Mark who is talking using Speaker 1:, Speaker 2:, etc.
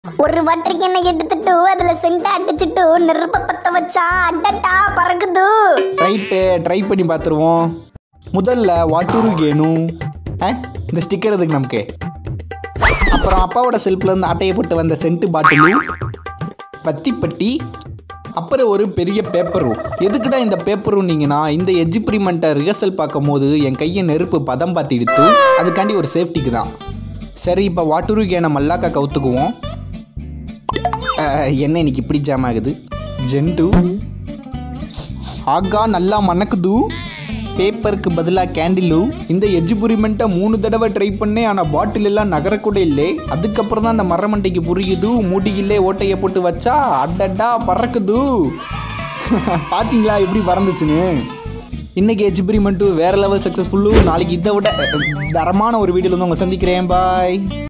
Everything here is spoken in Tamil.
Speaker 1: ஒரு வாட்டர் கேனை எடுத்துட்டு அதுல சென்ட் அடிச்சுட்டு நெருப்ப பத்த வச்சா அடடா பறக்குது.
Speaker 2: ரைட்டு, ட்ரை பண்ணி பார்த்துருவோம். முதல்ல வாட்டூரு கேணும் இந்த ஸ்டிக்கர் இதுக்கு நமக்கு. அப்புறம் அப்பாவோட செல்ஃபில் இருந்து அட்டையை போட்டு வந்த சென்ட்டு பாட்டிலும் பத்தி அப்புறம் ஒரு பெரிய பேப்பரும். எதுக்குடா இந்த பேப்பரும் நீங்கன்னா இந்த எக்ஸ்பிரிமெண்ட்டை ரிஹர்சல் பார்க்கும் போது என் கையை நெருப்பு பதம் பார்த்து எடுத்து அதுக்காண்டி ஒரு சேஃப்டிக்கு தான். சரி, இப்போ வாட்டூரு கேனை மல்லாக்கா கவுத்துக்குவோம். என்ன இன்னைக்கு இப்படி ஜாம் ஆகுது? ஜென்டு ஆகா நல்லா மணக்குது. பேப்பருக்கு பதிலாக கேண்டிலு. இந்த எக்ஸ்பிரிமெண்ட்டை 3 தடவை ட்ரை பண்ணேன், ஆனால் பாட்டில் எல்லாம் நகரக்கூட இல்லை. அதுக்கப்புறம் தான் அந்த மரமண்டைக்கு புரியுது, மூடியில்லே ஓட்டையை போட்டு வச்சா அடடா பறக்குது. பார்த்தீங்களா எப்படி பறந்துச்சுன்னு? இன்றைக்கி எக்ஸ்பிரிமெண்ட்டு வேறு லெவல் சக்ஸஸ்ஃபுல்லு. நாளைக்கு இதை விட தரமான ஒரு வீடியோவில் வந்து உங்களை சந்திக்கிறேன். பாய்.